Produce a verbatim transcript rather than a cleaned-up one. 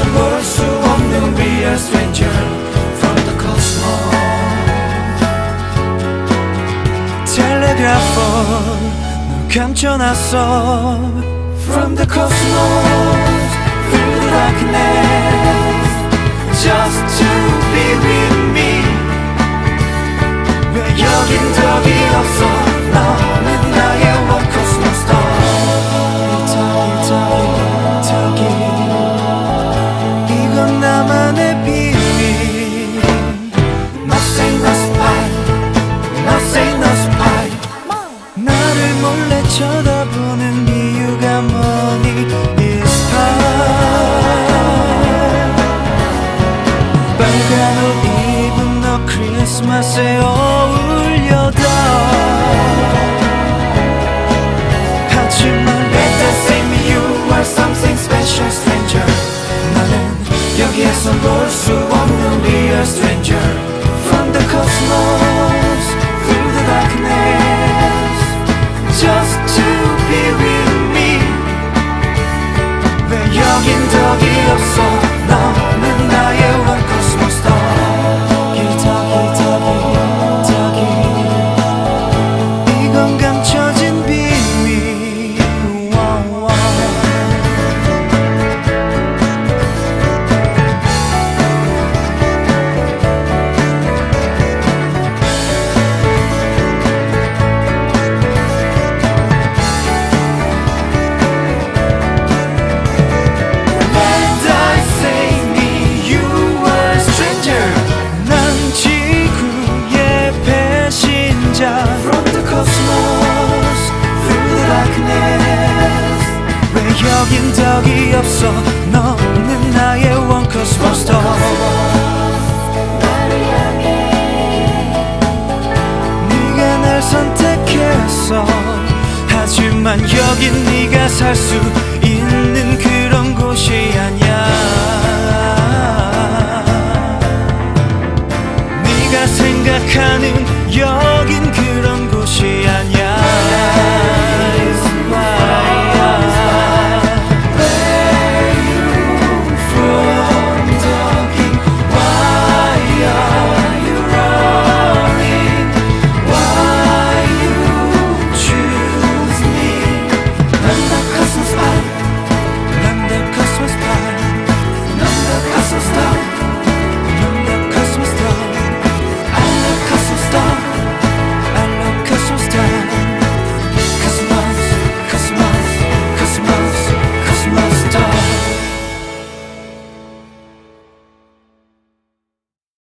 모를 수 없는 real stranger from the cosmos. 텔레그래퍼 널 감춰놨어 from the cosmos through the darkness just to be with me. 왜 여긴 적이 없어 너는 나의 one cosmos star. 저기 저기 저기 이건 나만의 비밀. Nothing no spy Nothing no spy. 나를 몰래 쳐다보는 이유가 뭐니 It's spy. 빨간 옷 입은 너 크리스마스에 어울려다. 하지만 at the same you are something special stranger. 나는 여기에서 볼 수 없는 real stranger from the cosmos through the darkness just to be with me. 왜 여긴 적이 없어 너는 나의 one cosmos star. 저기 저기 저기 이건 감춰진 비밀. wow, wow. And I say me you were a stranger. 난 지구의 배신자 from the cosmos through the darkness. 왜 여긴 적이 없어 너는 나의 one cosmos star. 네가 날 선택했어. 하지만 여긴 네가 살 수 있는 그런 곳이 아니야.